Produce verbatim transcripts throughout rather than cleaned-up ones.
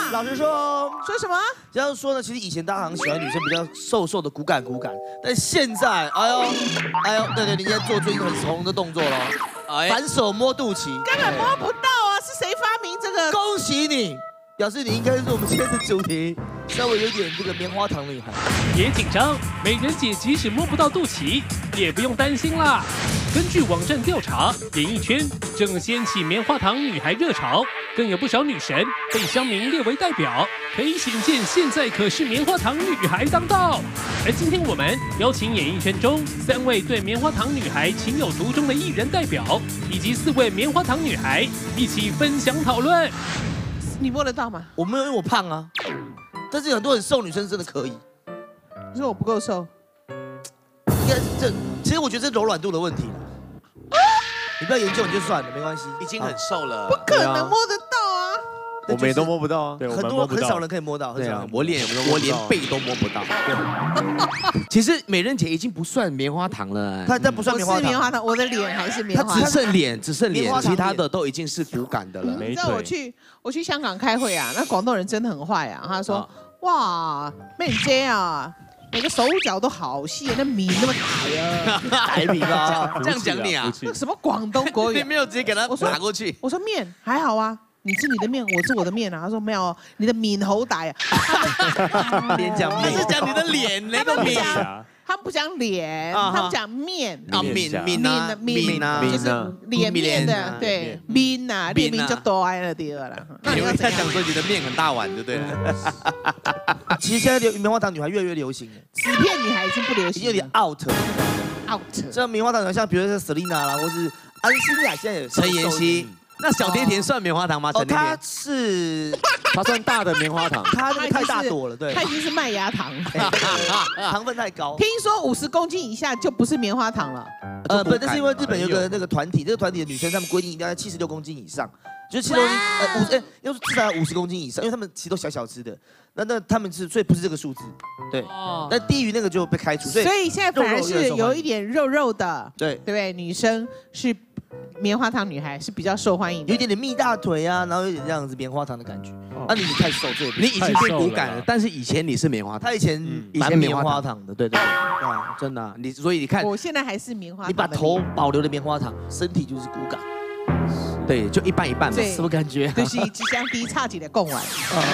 老实说， 说什么？ 这样说呢，其实以前大家好像喜欢女生比较瘦瘦的、骨感骨感，但现在，哎呦，哎呦，对对，你现在做最近很红的动作了，哎，反手摸肚脐， 根本摸不到啊！是谁发明这个？ 恭喜你，表示你应该是我们今天的主题，稍微有点这个棉花糖女孩。 别紧张，美人姐即使摸不到肚脐，也不用担心啦。根据网站调查，演艺圈正掀起棉花糖女孩热潮，更有不少女神被乡民列为代表，可以显见现在可是棉花糖女孩当道。而今天我们邀请演艺圈中三位对棉花糖女孩情有独钟的艺人代表，以及四位棉花糖女孩一起分享讨论。 你摸得到吗？ 我没有，因为我胖啊，但是很多很瘦女生真的可以。 你说我不够瘦？ 应该是这，其实我觉得这柔软度的问题。你不要研究你就算了，没关系， 已经很瘦了。 不可能摸得到啊！ 我们也都摸不到啊， 很多很少人可以摸到， 对啊，我连我连背都摸不到。其实美人姐已经不算棉花糖了， 她她不算棉花糖， 我是棉花糖，我的脸还是棉花糖， 糖， 只剩脸，只剩脸，其他的都已经是骨感的了。 你知道我去我去香港开会啊，那广东人真的很坏啊，他说哇，妹姐啊。每个手脚都好细，那米那么大呀， 大米吧？ 这样讲你啊？ 那什么广东国语？ 你没有直接给他打过去。 我说面还好啊，你吃你的面，我吃我的面啊。他说没有，你的面好大呀。 脸讲面， 他是讲你的脸那个面。 他们不讲脸，他们讲面啊面面啊面啊， 就是脸面的，对面啊，面面就多爱了第二了。 那你会在讲说你的面很大碗，对不对？ 其实现在棉花糖女孩越来越流行了， 纸片女孩已经不流行， 有点 out out。 这棉花糖女孩像比如说 Selina 啦，或是安心亚，现在有陈妍希。那小甜甜算棉花糖吗？ 哦，她是， 她算大的棉花糖， 她太大朵了，对， 她已经是麦芽糖， 糖分太高。 听说五十公斤以下就不是棉花糖了。 呃，不，那是因为日本有个那个团体，这个团体的女生她们规定一定要在七十六公斤以上，就是七十六公斤，呃，五，哎，要至少要五十公斤以上，因为她们其实都小小只的，那那她们是，所以不是这个数字，对，那低于那个就被开除，所以所以现在反而是有一点肉肉的， 对， 对不对？女生是。棉花糖女孩是比较受欢迎的， 有一点点蜜大腿啊，然后有点这样子棉花糖的感觉。啊，你太瘦，这你已经变骨感了，但是以前你是棉花糖， 他以前以前棉花糖的，对对对， 啊，真的，你所以你看， 我现在还是棉花糖， 你把头保留的棉花糖，身体就是骨感， 对，就一半一半嘛， 什么感觉？ 就是即将低差几的贡丸，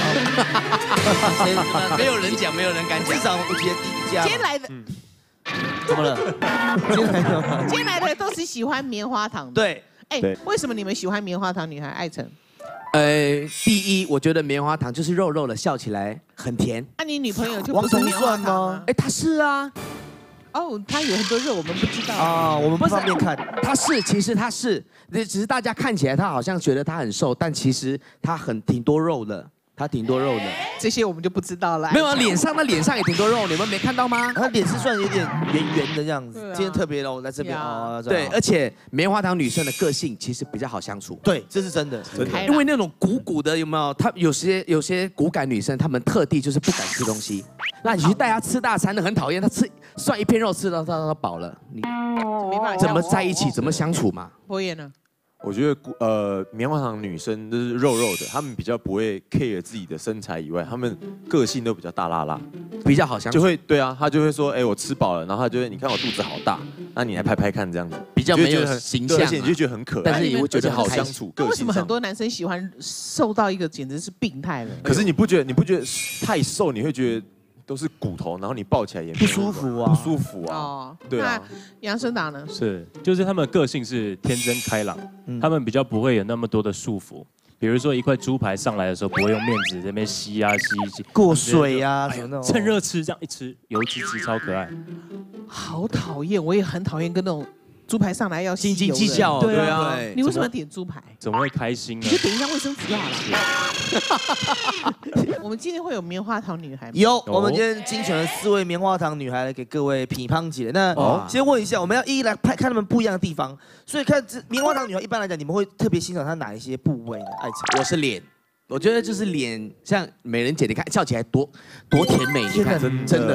没有人讲，没有人敢讲， 至少我觉得低价。 今天来的。 怎么了？今天来的， 今天来的都是喜欢棉花糖的。 对， 哎，为什么你们喜欢棉花糖女孩？艾成， 呃，第一，我觉得棉花糖就是肉肉的，笑起来很甜。 那你女朋友就不是棉花糖吗？ 哎，她是啊。 哦，她有很多肉，我们不知道啊，我们不方便看。 她是，其实她是，只是大家看起来她好像觉得她很瘦，但其实她很挺多肉的。她挺多肉的， 这些我们就不知道了。 没有啊，脸上那脸上也挺多肉，你们没看到吗？ 她脸是算有点圆圆的这样子，今天特别肉在这边哦。 对，而且棉花糖女生的个性其实比较好相处。 对，这是真的， 真的。因为那种鼓鼓的有没有？她有些有些骨感女生，她们特地就是不敢吃东西。那你去带她吃大餐，那很讨厌。她吃算一片肉吃到到到饱了，你怎么在一起？怎么相处嘛？ 博彦呢？ 我觉得呃，棉花糖女生都是肉肉的，她们比较不会 care 自己的身材以外，她们个性都比较大辣辣， 比较好相处。 就会对啊，她就会说，哎，我吃饱了，然后她就会，你看我肚子好大，那你来拍拍看这样子， 比较没有形象， 而且你就觉得很可爱， 但是也会觉得好相处。 那为什么很多男生喜欢瘦到一个简直是病态了？ 可是你不觉得你不觉得太瘦，你会觉得？都是骨头，然后你抱起来也不舒服啊， 不舒服啊。 哦， 对啊。 那杨生达呢？ 是，就是他们个性是天真开朗，嗯、他们比较不会有那么多的束缚。比如说一块猪排上来的时候，不会用面纸在那边吸啊吸吸， 过水啊什么的， 趁热吃，这样一吃油滋滋，超可爱。 好讨厌，我也很讨厌跟那种。猪排上来要斤斤计较，对啊， 你为什么点猪排？ 怎么会开心呢？ 你就点一下卫生纸就好了。我们今天会有棉花糖女孩吗？ 有，我们今天精选了四位棉花糖女孩来给各位批判姐。那先问一下，我们要一一来看看她们不一样的地方。所以看棉花糖女孩，一般来讲，你们会特别欣赏她哪一些部位呢？爱情， 我是脸。我觉得就是脸，像美人姐，你看笑起来多多甜美，你看真的。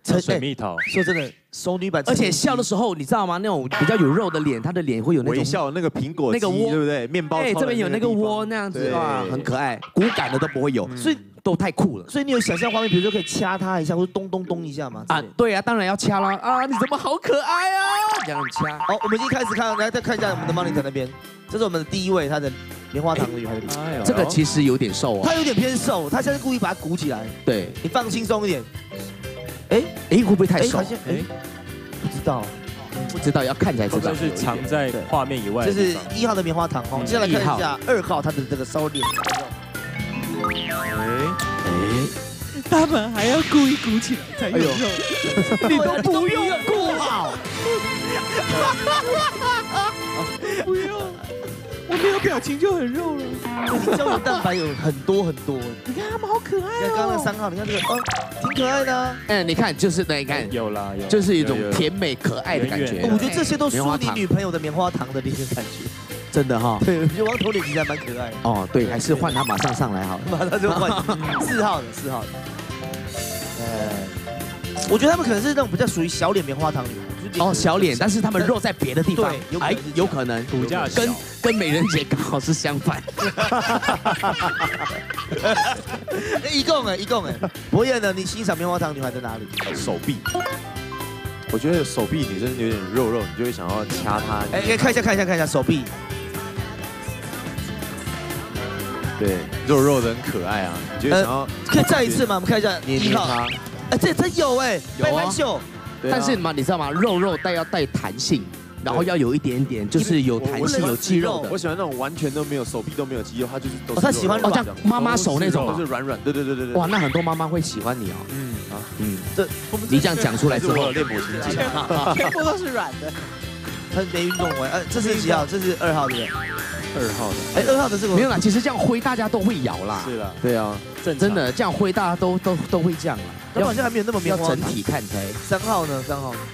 像水蜜桃。 说真的，熟女版， 而且笑的时候，你知道吗？那种比较有肉的脸，他的脸会有那种微笑，那个苹果那个窝， 对不对？面包， 哎，这边有那个窝那样子，哇，很可爱，骨感的都不会有，所以都太酷了。 所以你有想象画面，比如说可以掐他一下，或者咚咚咚一下吗？ 啊，对啊，当然要掐啦！啊，你怎么好可爱啊？这样掐。 好，我们已经开始看，来再看一下我们的 monitor 那边，这是我们的第一位，他的棉花糖女孩的脸。 这个其实有点瘦哦， 他有点偏瘦，他现在故意把它鼓起来。 对， 你放轻松一点。哎哎，会不会太瘦？ 好像哎，不知道。 不知道，要看才知道。 就是藏在画面以外。 这是一号的棉花糖哦，接下来看一下二号他的这个烧脸。 哎哎， 他们还要故意鼓起来才有肉， 你都不用顾好。 不用，我没有表情就很肉了。 胶原蛋白有很多很多， 你看他们好可爱哦。 像刚刚那三号，你看这个哦，挺可爱的。 嗯，你看就是那，你看有啦有， 就是一种甜美可爱的感觉。 我觉得这些都输你女朋友的棉花糖的那个感觉。 真的哈， 对，我觉得王头脸其实还蛮可爱的。 哦，对，还是换他马上上来好了， 马上就换四号的四号的。呃，我觉得他们可能是那种比较属于小脸棉花糖女孩。 哦，小脸，但是他们肉在别的地方， 对， 哎，有可能骨架跟跟美人姐刚好是相反。 一共哎，一共哎，博彦呢？你欣赏棉花糖女孩在哪里？ 手臂。我觉得手臂女生有点肉肉，你就会想要掐她。 哎哎，看一下看一下看一下手臂。 对，肉肉的很可爱啊，你就会想要。 可以再一次吗？我们看一下一号。 它。 哎，这真有哎，拜拜秀。 但是嘛，你知道吗？肉肉带要带弹性，然后要有一点点，就是有弹性、有肌肉的。 我喜欢那种完全都没有手臂都没有肌肉，他就是都是。 他喜欢哦，像妈妈手那种， 都是软软。对对对对对。 哇，那很多妈妈会喜欢你哦。 嗯啊嗯，这你这样讲出来之后， 练模型全部都是软的。 他没运动完，哎，这是几号？这是二号对不对？ 二号的。 哎，二号的这个没有啦，其实这样挥大家都会摇啦。 是啦。 对啊，真的这样挥大家都都都会这样啦。 他好像还没有那么棉花要整体看才。 三号呢？三号。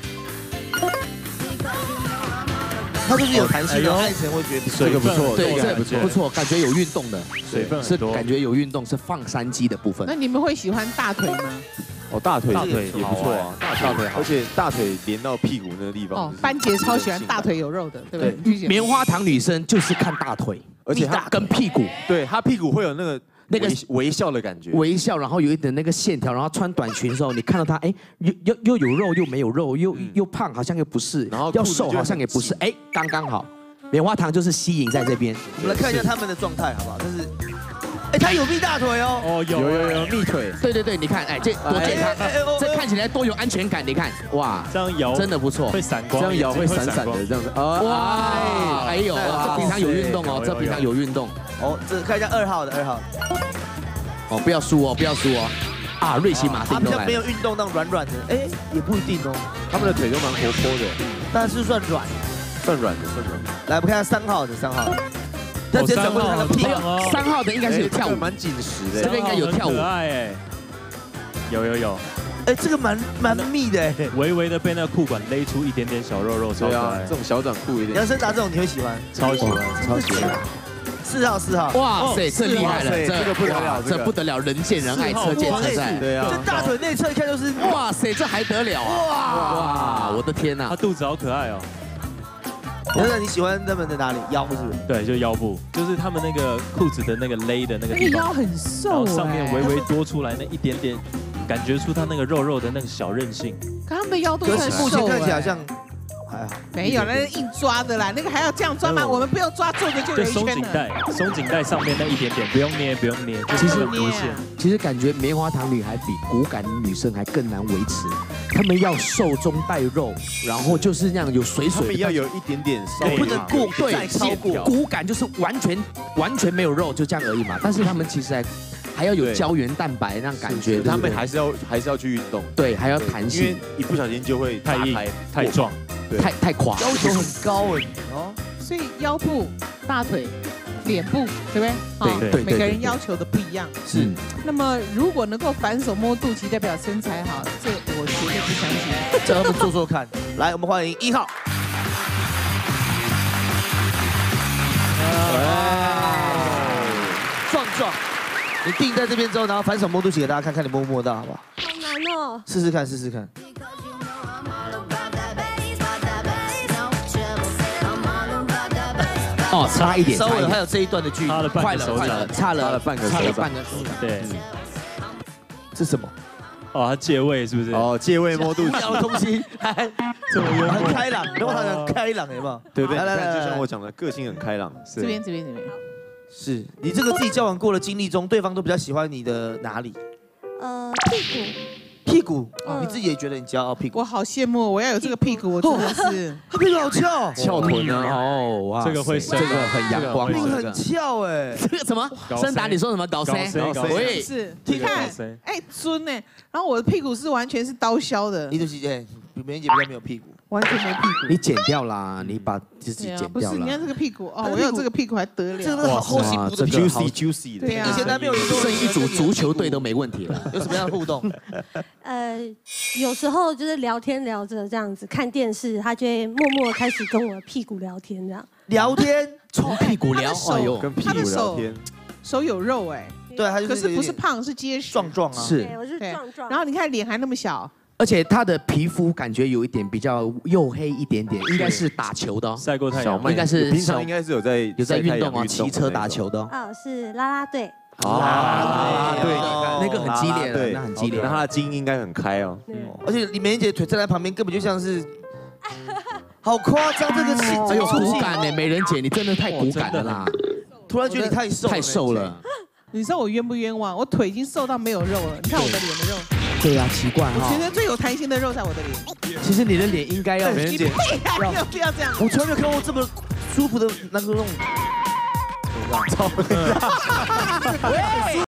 它就是有弹性的，爱神会觉得这个不错， 对，这不错，不错，感觉有运动的， 水分是感觉有运动，是放山鸡的部分。 那你们会喜欢大腿吗？ 哦，大腿大腿也不错啊，大腿好，而且大腿连到屁股那个地方。 哦，班杰超喜欢大腿有肉的，对不对？ 棉花糖女生就是看大腿， 而且她跟屁股， 对她屁股会有那个。那个微笑的感觉， 微笑，然后有一点那个线条，然后穿短裙的时候，你看到她，哎，又又又有肉又没有肉，又又胖好像又不是，然后要瘦好像也不是，哎，刚刚好，棉花糖就是吸引在这边。 我们来看一下他们的状态好不好？但是，哎，他有蜜大腿哦， 哦有有有有蜜腿， 对对对，你看，哎，这多健康，这看起来多有安全感，你看，哇， 这样摇真的不错， 会闪光， 这样摇会闪闪的这样子， 哇，哎呦，这平常有运动哦，这平常有运动。 哦，这看一下二号的二号。 哦，不要输哦，不要输哦！啊，瑞奇马丁都来了。 他没有运动那种软软的，哎，也不一定哦。 他们的腿都蛮活泼的， 但是算软， 算软的，算软的。 来，我们看下三号的三号。他直接转过来，他的屁股。三号的应该是有跳舞， 蛮紧实的。 这个应该有跳舞。 可爱哎，有有有。 哎，这个蛮蛮密的哎， 微微的被那个裤管勒出一点点小肉肉，超可爱。 这种小短裤一点。 杨森达这种你会喜欢？ 超喜欢， 超喜欢。四号，四号， 哇塞，这厉害了， 这个不得了， 这不得了，人见人爱，车见车载， 对啊， 这大腿内侧一看就是， 哇塞，这还得了啊！哇，我的天哪， 他肚子好可爱哦。 杨森，你喜欢他们的哪里？腰是不是？ 对，就腰部，就是他们那个裤子的那个勒的那个地方， 那个腰很瘦， 然后上面微微多出来那一点点，感觉出他那个肉肉的那个小韧性。 可他们的腰都很瘦， 目前看起来好像。还好， 没有，那是硬抓的啦，那个还要这样抓吗？我们不用抓，做的就有一圈了。 松紧带，松紧带上面那一点点，不用捏，不用捏，其实捏。 其实感觉棉花糖女孩比骨感女生还更难维持，她们要瘦中带肉，然后就是那样有水水， 要有一点点瘦， 不能过， 对，超过骨感就是完全完全没有肉，就这样而已嘛。但是她们其实还还要有胶原蛋白那样感觉， 他们还是要还是要去运动， 对，还要弹性， 因为一不小心就会太硬、太壮。 太太垮， 要求很高哎哦，所以腰部、大腿、脸部，对不对？ 对对， 每个人要求的不一样。 是。 那么如果能够反手摸肚脐，代表身材好，这我绝对不相信。 这我们做做看。来，我们欢迎一号。壮壮，你定在这边之后，然后反手摸肚脐给大家看看，你摸不摸到，好不好？ 好难哦。 试试看，试试看。 哦，差一点， 稍差一点， 微还有这一段的距离， 差了半快了， 个手掌快了，，差了差了半个手差了掌半个手掌。 对， 这是什么？ 哦，他借位是不是？ 哦，借位摸肚脐， 小的东西还这么幽默很，开朗，然后他很开朗，有没有？ 对不对？ 来来来来你看就像我讲的，个性很开朗。 是这边这边这边， 是你这个自己交往过的经历中，对方都比较喜欢你的哪里？ 呃，屁股， 屁股， 嗯你自己也觉得你骄傲屁股？ 我好羡慕，我要有这个屁股，我真的是。 他屁股好翘， 翘臀啊， 哦，哇这个会这个很阳光哦， 屁股很这个翘哎。 这个什么？ 高森达，你说什么？搞高谁？ C 高 C 喂， 是， 这个你看高 C， 哎，尊呢？然后我的屁股是完全是刀削的你，就是哎，美人姐比较没有屁股， 完全没屁股。 你剪掉啦，你把自己对啊， 剪掉不是，你看了。 这个屁股哦， 他的屁股我有这个屁股还得这个了？ 好后心补的屁股。 juicy juicy 的。 对啊以前男朋友也说剩一组足球队都没问题了。 有什么样的互动？ 呃，有时候就是聊天聊着这样子，看电视，他就会默默开始跟我的屁股聊天这样。 聊天， 从屁股聊， 他的手哎呦， 跟屁股聊天， 手有肉哎， 对，他就可是是有点不是胖，是结实。 壮壮啊。 是对，我是对壮壮。 然后你看脸还那么小， 而且他的皮肤感觉有一点比较黝黑一点点，应该是打球的哦， 晒过太阳， 小麦应该是平常应该是有在有在晒太阳运动哦，骑车打球的哦。 哦，是啦啦队。 啊，对， 那个很激烈的对， 那很激烈那他的筋应该很开哦。 嗯， 而且李美人姐腿站在旁边，根本就像是，好夸张，这个气， 哎呦， 这个出戏， 骨感呢，美人姐，你真的太骨感了啦， 突然觉得你太瘦， 太瘦。了。 你知道我冤不冤枉？我腿已经瘦到没有肉了。你看我的脸的肉， 对呀，奇怪哈我觉。得最有弹性的肉在我的脸。 其实你的脸应该要美人姐， 不要不要这样。 我从来没有看过这么舒服的那个那种， 喂。